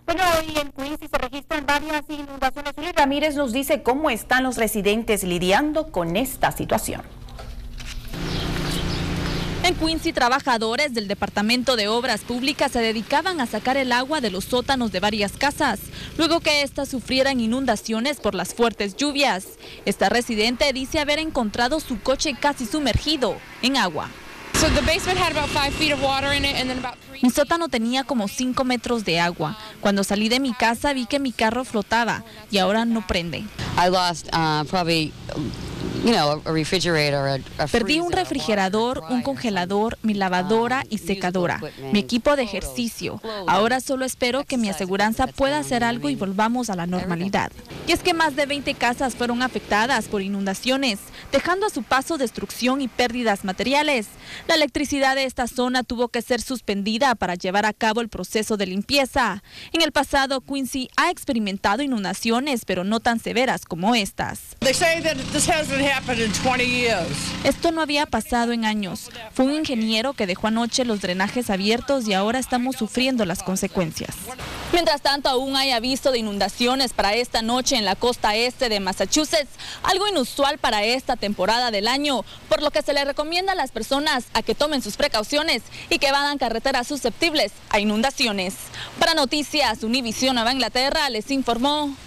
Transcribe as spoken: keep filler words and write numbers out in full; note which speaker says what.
Speaker 1: Bueno, hoy en Quincy se registran varias inundaciones. Uli Ramírez nos dice cómo están los residentes lidiando con esta situación.
Speaker 2: En Quincy, trabajadores del Departamento de Obras Públicas se dedicaban a sacar el agua de los sótanos de varias casas, luego que éstas sufrieran inundaciones por las fuertes lluvias. Esta residente dice haber encontrado su coche casi sumergido en agua. Mi sótano tenía como cinco metros de agua. Cuando salí de mi casa vi que mi carro flotaba y ahora no prende.
Speaker 3: I lost, uh, probably, you know, a refrigerator, a, a
Speaker 2: Perdí un refrigerador, un congelador, mi lavadora y secadora, mi equipo de ejercicio. Ahora solo espero que mi aseguranza pueda hacer algo y volvamos a la normalidad. Y es que más de veinte casas fueron afectadas por inundaciones, dejando a su paso destrucción y pérdidas materiales. La electricidad de esta zona tuvo que ser suspendida para llevar a cabo el proceso de limpieza. En el pasado, Quincy ha experimentado inundaciones, pero no tan severas como estas. Esto no había pasado en años. Fue un ingeniero que dejó anoche los drenajes abiertos y ahora estamos sufriendo las consecuencias. Mientras tanto, aún hay aviso de inundaciones para esta noche en la costa este de Massachusetts, algo inusual para esta temporada del año, por lo que se le recomienda a las personas a que tomen sus precauciones y que vayan carreteras susceptibles a inundaciones. Para Noticias Univisión Nueva Inglaterra, les informó